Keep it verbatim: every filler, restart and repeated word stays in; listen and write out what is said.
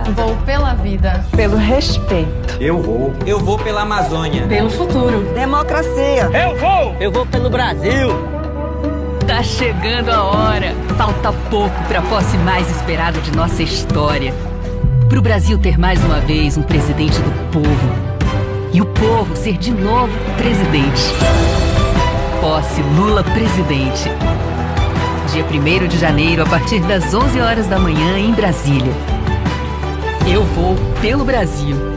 Vou pela vida. Pelo respeito. Eu vou. Eu vou pela Amazônia. Pelo futuro. Democracia. Eu vou. Eu vou pelo Brasil. Tá chegando a hora. Falta pouco para a posse mais esperada de nossa história. Para o Brasil ter mais uma vez um presidente do povo. E o povo ser de novo presidente. Posse Lula presidente. Dia primeiro de janeiro, a partir das onze horas da manhã, em Brasília. Eu vou pelo Brasil.